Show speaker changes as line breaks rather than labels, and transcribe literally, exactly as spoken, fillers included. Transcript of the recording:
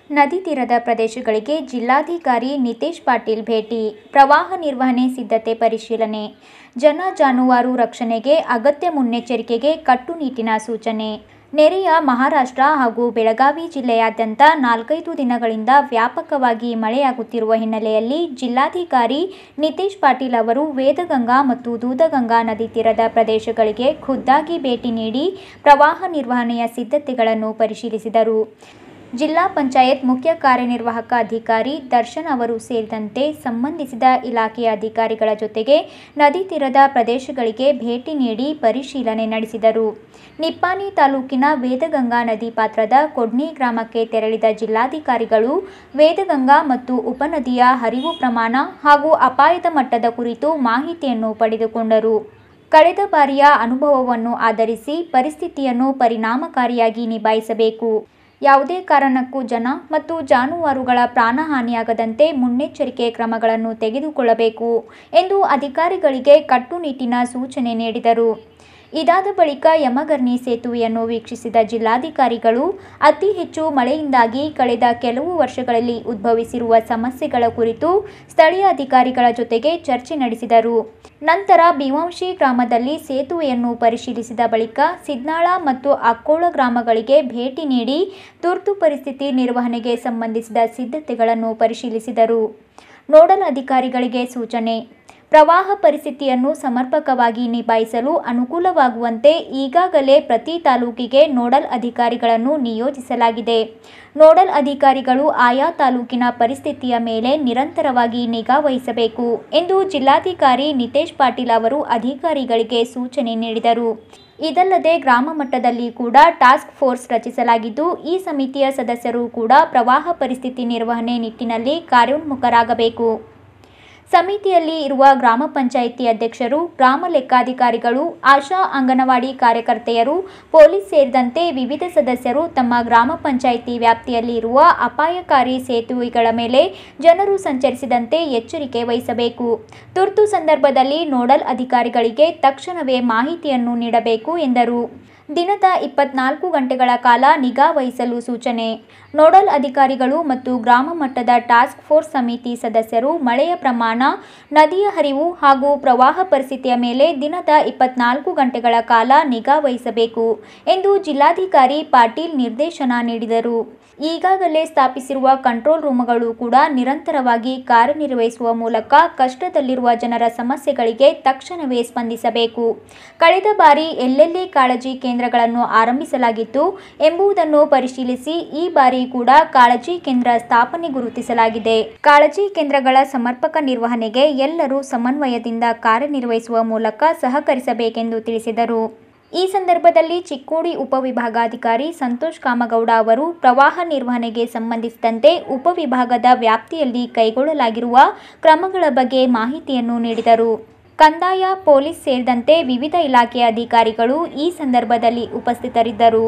ನದಿ ತೀರದ ಪ್ರದೇಶಗಳಿಗೆ ಜಿಲ್ಲಾಧಿಕಾರಿ ನಿತೇಶ್ ಪಾಟೀಲ್ ಭೇಟಿ. ಪ್ರವಾಹ ನಿರ್ವಹಣೆ ಸಿದ್ಧತೆ ಪರಿಶೀಲನೆ. ಜನ ಜಾನುವಾರು ರಕ್ಷಣೆಗೆ ಅಗತ್ಯ ಮುನ್ನೆಚ್ಚರಿಕೆಗೆ ಕಟ್ಟುನಿಟ್ಟಿನ ಸೂಚನೆ. ನೆರೆಯ ಮಹಾರಾಷ್ಟ್ರ ಹಾಗೂ ಬೆಳಗಾವಿ ಜಿಲ್ಲೆಯಾದ್ಯಂತ ನಾಲ್ಕೈದು ದಿನಗಳಿಂದ ವ್ಯಾಪಕವಾಗಿ ಮಳೆಯಾಗುತ್ತಿರುವ ಹಿನ್ನೆಲೆಯಲ್ಲಿ ಜಿಲ್ಲಾಧಿಕಾರಿ ನಿತೇಶ್ ಪಾಟೀಲ್ ಅವರು ವೇದಗಂಗಾ ಮತ್ತು ದೂದಗಂಗಾ ನದಿ ತೀರದ ಪ್ರದೇಶಗಳಿಗೆ ಖುದ್ದಾಗಿ ಭೇಟಿ ನೀಡಿ ಪ್ರವಾಹ ನಿರ್ವಹಣೆಯ ಸಿದ್ಧತೆಗಳನ್ನು ಪರಿಶೀಲಿಸಿದರು. ಜಿಲ್ಲಾ ಪಂಚಾಯತ್ ಮುಖ್ಯ ಕಾರ್ಯನಿರ್ವಾಹಕ ಅಧಿಕಾರಿ ದರ್ಶನ್ ಅವರು ಸೇರಿದಂತೆ ಸಂಬಂಧಿಸಿದ ಇಲಾಖೆಯ ಅಧಿಕಾರಿಗಳ ಜೊತೆಗೆ ನದಿ ತೀರದ ಪ್ರದೇಶಗಳಿಗೆ ಭೇಟಿ ನೀಡಿ ಪರಿಶೀಲನೆ ನಡೆಸಿದರು. ನಿಪ್ಪಾಣಿ ತಾಲೂಕಿನ ವೇದಗಂಗಾ ನದಿ ಪಾತ್ರದ ಕೊಡ್ನಿ ಗ್ರಾಮಕ್ಕೆ ತೆರಳಿದ ಜಿಲ್ಲಾಧಿಕಾರಿಗಳು ವೇದಗಂಗಾ ಮತ್ತು ಉಪನದಿಯ ಹರಿವು ಪ್ರಮಾಣ ಹಾಗೂ ಅಪಾಯದ ಮಟ್ಟದ ಕುರಿತು ಮಾಹಿತಿಯನ್ನು ಪಡೆದುಕೊಂಡರು. ಕಳೆದ ಬಾರಿಯ ಅನುಭವವನ್ನು ಆಧರಿಸಿ ಪರಿಸ್ಥಿತಿಯನ್ನು ಪರಿಣಾಮಕಾರಿಯಾಗಿ ನಿಭಾಯಿಸಬೇಕು. ಯಾವುದೇ ಕಾರಣಕ್ಕೂ ಜನ ಮತ್ತು ಜಾನುವಾರುಗಳ ಪ್ರಾಣಹಾನಿಯಾಗದಂತೆ ಮುನ್ನೆಚ್ಚರಿಕೆ ಕ್ರಮಗಳನ್ನು ತೆಗೆದುಕೊಳ್ಳಬೇಕು ಎಂದು ಅಧಿಕಾರಿಗಳಿಗೆ ಕಟ್ಟುನಿಟ್ಟಿನ ಸೂಚನೆ ನೀಡಿದರು. ಇದಾದ ಬಳಿಕ ಯಮಗರ್ನಿ ಸೇತುವೆಯನ್ನು ವೀಕ್ಷಿಸಿದ ಜಿಲ್ಲಾಧಿಕಾರಿಗಳು ಅತಿ ಹೆಚ್ಚು ಮಳೆಯಿಂದಾಗಿ ಕಳೆದ ಕೆಲವು ವರ್ಷಗಳಲ್ಲಿ ಉದ್ಭವಿಸಿರುವ ಸಮಸ್ಯೆಗಳ ಕುರಿತು ಸ್ಥಳೀಯ ಅಧಿಕಾರಿಗಳ ಜೊತೆಗೆ ಚರ್ಚೆ ನಡೆಸಿದರು. ನಂತರ ಭೀವಂಶಿ ಗ್ರಾಮದಲ್ಲಿ ಸೇತುವೆಯನ್ನು ಪರಿಶೀಲಿಸಿದ ಬಳಿಕ ಸಿದ್ನಾಳ ಮತ್ತು ಅಕ್ಕೋಳ ಗ್ರಾಮಗಳಿಗೆ ಭೇಟಿ ನೀಡಿ ತುರ್ತು ಪರಿಸ್ಥಿತಿ ನಿರ್ವಹಣೆಗೆ ಸಂಬಂಧಿಸಿದ ಸಿದ್ಧತೆಗಳನ್ನು ಪರಿಶೀಲಿಸಿದರು. ನೋಡಲ್ ಅಧಿಕಾರಿಗಳಿಗೆ ಸೂಚನೆ. ಪ್ರವಾಹ ಪರಿಸ್ಥಿತಿಯನ್ನು ಸಮರ್ಪಕವಾಗಿ ನಿಭಾಯಿಸಲು ಅನುಕೂಲವಾಗುವಂತೆ ಈಗಾಗಲೇ ಪ್ರತಿ ತಾಲೂಕಿಗೆ ನೋಡಲ್ ಅಧಿಕಾರಿಗಳನ್ನು ನಿಯೋಜಿಸಲಾಗಿದೆ. ನೋಡಲ್ ಅಧಿಕಾರಿಗಳು ಆಯಾ ತಾಲೂಕಿನ ಪರಿಸ್ಥಿತಿಯ ಮೇಲೆ ನಿರಂತರವಾಗಿ ನಿಗಾ ವಹಿಸಬೇಕು ಎಂದು ಜಿಲ್ಲಾಧಿಕಾರಿ ನಿತೇಶ್ ಪಾಟೀಲ್ ಅವರು ಅಧಿಕಾರಿಗಳಿಗೆ ಸೂಚನೆ ನೀಡಿದರು. ಇದಲ್ಲದೆ ಗ್ರಾಮ ಮಟ್ಟದಲ್ಲಿ ಕೂಡ ಟಾಸ್ಕ್ ಫೋರ್ಸ್ ರಚಿಸಲಾಗಿದ್ದು, ಈ ಸಮಿತಿಯ ಸದಸ್ಯರು ಕೂಡ ಪ್ರವಾಹ ಪರಿಸ್ಥಿತಿ ನಿರ್ವಹಣೆ ನಿಟ್ಟಿನಲ್ಲಿ ಕಾರ್ಯೋನ್ಮುಖರಾಗಬೇಕು. ಸಮಿತಿಯಲ್ಲಿ ಇರುವ ಗ್ರಾಮ ಪಂಚಾಯಿತಿ ಅಧ್ಯಕ್ಷರು, ಗ್ರಾಮ ಲೆಕ್ಕಾಧಿಕಾರಿಗಳು, ಆಶಾ ಅಂಗನವಾಡಿ ಕಾರ್ಯಕರ್ತೆಯರು, ಪೊಲೀಸ್ ಸೇರಿದಂತೆ ವಿವಿಧ ಸದಸ್ಯರು ತಮ್ಮ ಗ್ರಾಮ ಪಂಚಾಯಿತಿ ವ್ಯಾಪ್ತಿಯಲ್ಲಿ ಇರುವ ಅಪಾಯಕಾರಿ ಸೇತುವೆಗಳ ಮೇಲೆ ಜನರು ಸಂಚರಿಸದಂತೆ ಎಚ್ಚರಿಕೆ ವಹಿಸಬೇಕು. ತುರ್ತು ಸಂದರ್ಭದಲ್ಲಿ ನೋಡಲ್ ಅಧಿಕಾರಿಗಳಿಗೆ ತಕ್ಷಣವೇ ಮಾಹಿತಿಯನ್ನು ನೀಡಬೇಕು ಎಂದರು. ದಿನದ ಇಪ್ಪತ್ನಾಲ್ಕು ಗಂಟೆಗಳ ಕಾಲ ನಿಗಾ ವಹಿಸಲು ಸೂಚನೆ. ನೋಡಲ್ ಅಧಿಕಾರಿಗಳು ಮತ್ತು ಗ್ರಾಮ ಮಟ್ಟದ ಟಾಸ್ಕ್ ಫೋರ್ಸ್ ಸಮಿತಿ ಸದಸ್ಯರು ಮಳೆಯ ಪ್ರಮಾಣ, ನದಿಯ ಹರಿವು ಹಾಗೂ ಪ್ರವಾಹ ಪರಿಸ್ಥಿತಿಯ ಮೇಲೆ ದಿನದ ಇಪ್ಪತ್ನಾಲ್ಕು ಗಂಟೆಗಳ ಕಾಲ ನಿಗಾ ವಹಿಸಬೇಕು ಎಂದು ಜಿಲ್ಲಾಧಿಕಾರಿ ಪಾಟೀಲ್ ನಿರ್ದೇಶನ ನೀಡಿದರು. ಈಗಾಗಲೇ ಸ್ಥಾಪಿಸಿರುವ ಕಂಟ್ರೋಲ್ ರೂಮ್ಗಳು ಕೂಡ ನಿರಂತರವಾಗಿ ಕಾರ್ಯನಿರ್ವಹಿಸುವ ಮೂಲಕ ಕಷ್ಟದಲ್ಲಿರುವ ಜನರ ಸಮಸ್ಯೆಗಳಿಗೆ ತಕ್ಷಣವೇ ಸ್ಪಂದಿಸಬೇಕು. ಕಳೆದ ಬಾರಿ ಎಲ್ಲೆಲ್ಲಿ ಕಾಳಜಿ ಕೇಂದ್ರಗಳನ್ನು ಆರಂಭಿಸಲಾಗಿತ್ತು ಎಂಬುದನ್ನು ಪರಿಶೀಲಿಸಿ ಈ ಬಾರಿ ಕೂಡ ಕಾಳಜಿ ಕೇಂದ್ರ ಸ್ಥಾಪನೆ ಗುರುತಿಸಲಾಗಿದೆ. ಕಾಳಜಿ ಕೇಂದ್ರಗಳ ಸಮರ್ಪಕ ನಿರ್ವಹಣೆಗೆ ಎಲ್ಲರೂ ಸಮನ್ವಯದಿಂದ ಕಾರ್ಯನಿರ್ವಹಿಸುವ ಮೂಲಕ ಸಹಕರಿಸಬೇಕೆಂದು ತಿಳಿಸಿದರು. ಈ ಸಂದರ್ಭದಲ್ಲಿ ಚಿಕ್ಕೋಡಿ ಉಪವಿಭಾಗಾಧಿಕಾರಿ ಸಂತೋಷ್ ಕಾಮಗೌಡ ಅವರು ಪ್ರವಾಹ ನಿರ್ವಹಣೆಗೆ ಸಂಬಂಧಿಸಿದಂತೆ ಉಪವಿಭಾಗದ ವ್ಯಾಪ್ತಿಯಲ್ಲಿ ಕೈಗೊಳ್ಳಲಾಗಿರುವ ಕ್ರಮಗಳ ಬಗ್ಗೆ ಮಾಹಿತಿಯನ್ನು ನೀಡಿದರು. ಕಂದಾಯ, ಪೊಲೀಸ್ ಸೇರಿದಂತೆ ವಿವಿಧ ಇಲಾಖೆಯ ಅಧಿಕಾರಿಗಳು ಈ ಸಂದರ್ಭದಲ್ಲಿ ಉಪಸ್ಥಿತರಿದ್ದರು.